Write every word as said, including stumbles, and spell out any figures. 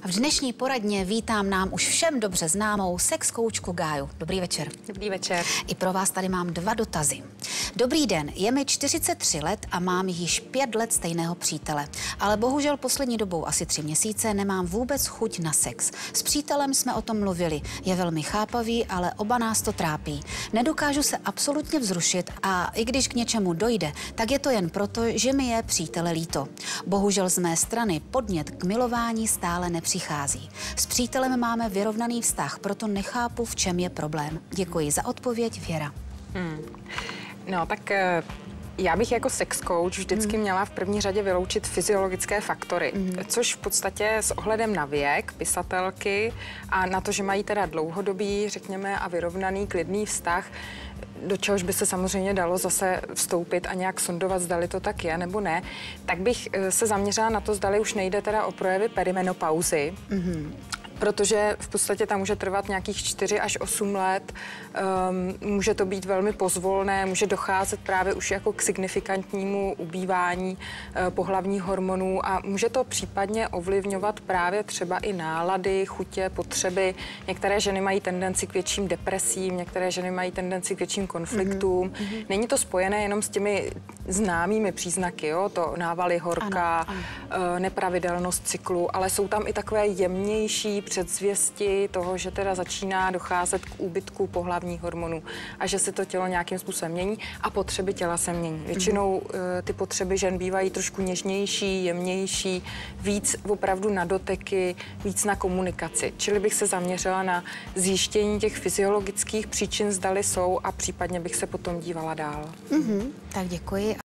V dnešní poradně vítám nám už všem dobře známou sex koučku Gáju. Dobrý večer. Dobrý večer. I pro vás tady mám dva dotazy. Dobrý den, je mi čtyřicet tři let a mám již pět let stejného přítele. Ale bohužel poslední dobou asi tři měsíce nemám vůbec chuť na sex. S přítelem jsme o tom mluvili. Je velmi chápavý, ale oba nás to trápí. Nedokážu se absolutně vzrušit a i když k něčemu dojde, tak je to jen proto, že mi je přítele líto. Bohužel z mé strany podnět k milování stále nepřichází. S přítelem máme vyrovnaný vztah, proto nechápu, v čem je problém. Děkuji za odpověď, Věra. Hmm. No, tak já bych jako sex coach vždycky hmm. měla v první řadě vyloučit fyziologické faktory, hmm. což v podstatě s ohledem na věk pisatelky a na to, že mají teda dlouhodobý, řekněme, a vyrovnaný, klidný vztah, do čehož by se samozřejmě dalo zase vstoupit a nějak sondovat, zdali to tak je nebo ne, tak bych se zaměřila na to, zdali už nejde teda o projevy perimenopauzy, mm-hmm. protože v podstatě tam může trvat nějakých čtyři až osm let, um, může to být velmi pozvolné, může docházet právě už jako k signifikantnímu ubývání uh, pohlavních hormonů a může to případně ovlivňovat právě třeba i nálady, chutě, potřeby. Některé ženy mají tendenci k větším depresím, některé ženy mají tendenci k větším konfliktům. Mm-hmm. Není to spojené jenom s těmi známými příznaky, jo? To návaly horka, ano, ano. Uh, nepravidelnost cyklu, ale jsou tam i takové jemnější předzvěsti toho, že teda začíná docházet k úbytku pohlavních hormonů a že se to tělo nějakým způsobem mění a potřeby těla se mění. Většinou mm-hmm. ty potřeby žen bývají trošku něžnější, jemnější, víc opravdu na doteky, víc na komunikaci. Čili bych se zaměřila na zjištění těch fyziologických příčin, zdali jsou a případně bych se potom dívala dál. Mm-hmm. Tak děkuji.